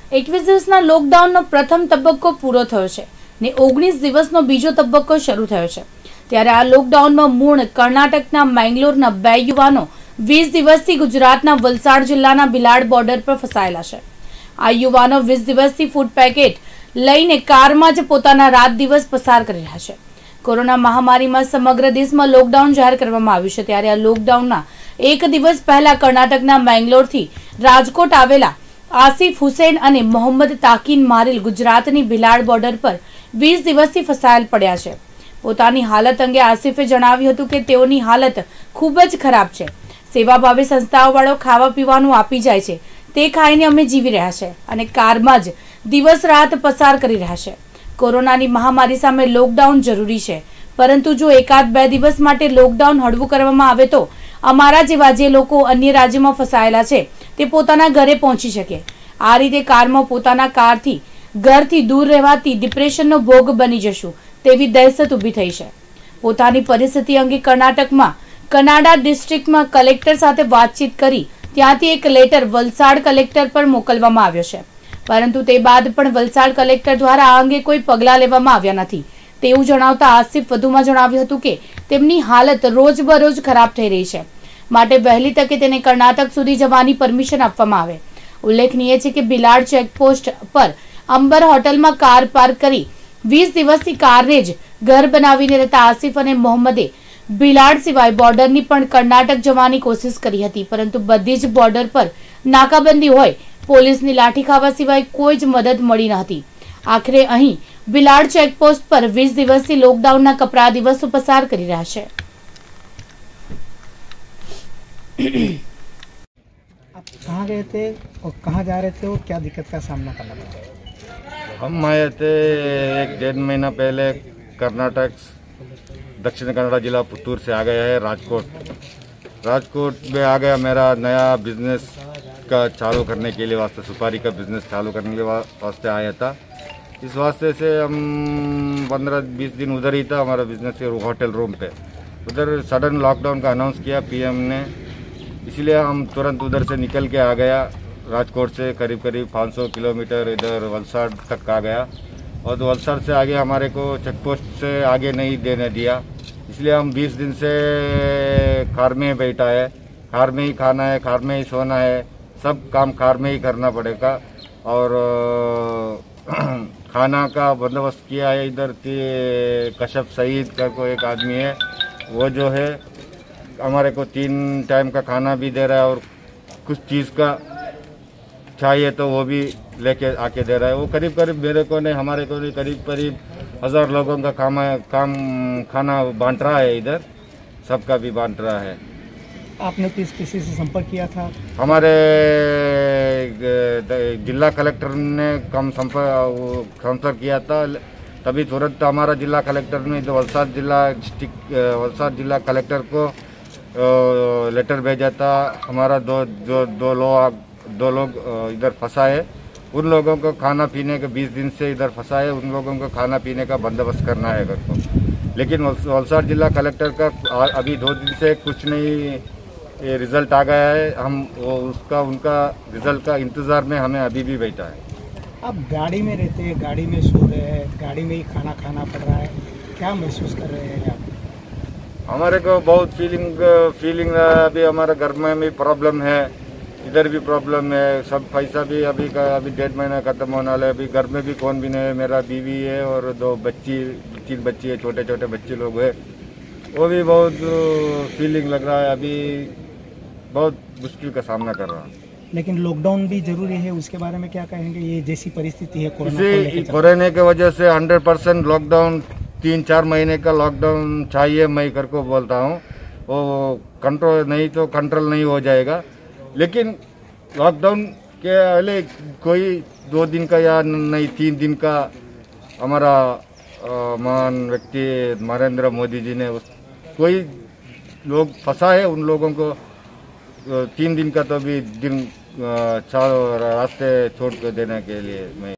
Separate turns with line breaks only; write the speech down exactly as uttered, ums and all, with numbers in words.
એકવીસ દિવસના લોકડાઉનનો પ્રથમ તબક્કો પૂરો થયો છે ને ઓગણીસ દિવસનો બીજો તબક્કો શરૂ થયો છે। ત્યારે આ લોકડાઉનમાં મૂળ કર્ણાટકના મેંગલોરના બે યુવાનો વીસ દિવસથી ગુજરાતના વલસાડ જિલ્લાના ભિલાડ બોર્ડર પર ફસાયેલા છે। આ યુવાનો વીસ દિવસથી ફૂડ પેકેટ લઈને કારમાં જ પોતાના રાત દિવસ પસાર કરી રહ્યા છે। કોરોના મહામારીમાં સમગ્ર દેશમાં લોકડાઉન જાહેર કરવામાં આવ્યું છે, ત્યારે આ લોકડાઉનના એક દિવસ પહેલા કર્ણાટકના મેંગલોરથી રાજકોટ આવેલા આસિફ હુસૈન અને મોહમ્મદ તાકીન મારેલ ગુજરાતની ભિલાડ બોર્ડર પર વીસ દિવસથી ફસાયેલ પડ્યા છે। પોતાની હાલત અંગે આસિફે જણાવ્યું હતું કે તેઓની હાલત ખૂબ જ ખરાબ છે। સેવાભાવી સંસ્થાઓવાળો ખાવા પીવાનું આપી જાય છે, તે ખાઈને અમે જીવી રહ્યા છે અને કારમાં જ દિવસ રાત પસાર કરી રહ્યા છે। કોરોનાની મહામારી સામે લોકડાઉન જરૂરી છે, પરંતુ જો એકાદ બે દિવસ માટે લોકડાઉન હળવું કરવામાં આવે તો અમારા જેવા જે લોકો અન્ય રાજ્યોમાં ફસાયેલા છે તે પોતાના ઘરે પહોંચી શકે। આ રીતે કારમાં પોતાના કારથી ઘરથી દૂર રહેવાથી ડિપ્રેશનનો ભોગ બની જશું તેવી દહેશત ઊભી થઈ છે। પોતાની પરિસ્થિતિ અંગે કર્ણાટકમાં કનાડા ડિસ્ટ્રિક્ટમાં કલેક્ટર સાથે વાતચીત કરી ત્યાંથી એક લેટર વલસાડ કલેક્ટર પર મોકલવામાં આવ્યો છે, પરંતુ તે બાદ પણ વલસાડ કલેક્ટર દ્વારા આ અંગે કોઈ પગલાં લેવામાં આવ્યા નથી તેવું જણાવતા આસિફ વધુમાં જણાવ્યું હતું કે તેમની હાલત રોજબરોજ ખરાબ થઈ રહી છે, માટે વહેલી તકે તેને કર્ણાટક સુધી જવાની પરમિશન આપવામાં આવે। ઉલ્લેખનીય છે કે ભિલાડ ચેકપોસ્ટ પર અંબર હોટલમાં કાર પાર્ક કરી વીસ દિવસથી કારને જ ઘર બનાવીને રહેતા આસિફ અને મોહમ્મદે ભિલાડ સિવાય બોર્ડરની પણ કર્ણાટક જવાની કોશિશ કરી હતી, પરંતુ બધી જ બોર્ડર પર નાકાબંધી હોય પોલીસની લાઠી ખાવા સિવાય કોઈ જ મદદ મળી ન હતી। આખરે અહીં ભિલાડ ચેકપોસ્ટ પર વીસ દિવસથી લોકડાઉનના કપરા દિવસો પસાર કરી રહ્યા છે।
आप कहाँ गए थे और कहाँ जा रहे थे और क्या दिक्कत का सामना करना पड़ा?
हम आए थे एक डेढ़ महीना पहले कर्नाटक दक्षिण कन्नड़ा जिला पुतूर से आ गया है राजकोट। राजकोट में आ गया मेरा नया बिजनेस का चालू करने के लिए वास्ते, सुपारी का बिजनेस चालू करने के वास्ते आया था। इस वास्ते से हम पंद्रह बीस दिन उधर ही था, हमारा बिजनेस के होटल रूम पे। उधर सडन लॉकडाउन का अनाउंस किया पीएम ने, इसलिए हम तुरंत उधर से निकल के आ गया। राजकोट से करीब करीब पाँच सौ किलोमीटर इधर वलसाड तक आ गया, और तो वलसाड से आगे हमारे को चेक पोस्ट से आगे नहीं देने दिया, इसलिए हम बीस दिन से कार में बैठा है। कार में ही खाना है, कार में ही सोना है, सब काम कार में ही करना पड़ेगा। और खाना का बंदोबस्त किया है इधर के कशफ सईद का कोई एक आदमी है, वो जो है हमारे को तीन टाइम का खाना भी दे रहा है, और कुछ चीज़ का चाहिए तो वो भी लेके आके दे रहा है। वो करीब करीब मेरे को नहीं हमारे को नहीं करीब करीब हज़ार लोगों का काम काम खाना बांट रहा है, इधर सबका भी बांट रहा है।
आपने किस किसी से संपर्क किया था?
हमारे जिला कलेक्टर ने कम संपर्क संपर्क किया था, तभी तुरंत हमारा जिला कलेक्टर ने जो वलसाड जिला डिस्ट्रिक्ट वलसाड जिला कलेक्टर को लेटर भेजा था। हमारा दो जो दो लोग दो लोग इधर फंसा है, उन लोगों को खाना पीने के बीस दिन से इधर फंसा है, उन लोगों को खाना पीने का बंदोबस्त करना है घर को। लेकिन वलसाड जिला कलेक्टर का अभी दो दिन से कुछ नहीं ये रिजल्ट आ गया है। हम वो उसका उनका रिजल्ट का इंतज़ार में हमें अभी भी बैठा है।
आप गाड़ी में रहते हैं, गाड़ी में सो रहे हैं, गाड़ी में ही खाना खाना पड़ रहा है, क्या महसूस कर रहे हैं आप?
हमारे को बहुत फीलिंग फीलिंग अभी हमारे घर में भी प्रॉब्लम है, इधर भी प्रॉब्लम है, सब पैसा भी अभी का अभी डेढ़ महीना खत्म होने वाला है। अभी घर में भी कौन भी नहीं है, मेरा बीवी है और दो बच्ची तीन बच्ची है, छोटे छोटे बच्चे लोग हैं, वो भी बहुत फीलिंग लग रहा है, अभी बहुत मुश्किल का सामना कर रहा है।
लेकिन लॉकडाउन भी जरूरी है, उसके बारे में क्या कहेंगे? ये जैसी परिस्थिति है
इसी कोरोना की वजह से हंड्रेड परसेंट लॉकडाउन, तीन चार महीने का लॉकडाउन चाहिए, मैं कर को बोलता हूँ। वो कंट्रोल नहीं तो कंट्रोल नहीं हो जाएगा, लेकिन लॉकडाउन के पहले कोई दो दिन का या नहीं तीन दिन का हमारा महान व्यक्ति नरेंद्र मोदी जी ने उस कोई लोग फंसा है, उन लोगों को तीन दिन का तो भी दिन चार रास्ते छोड़ कर देने के लिए मैं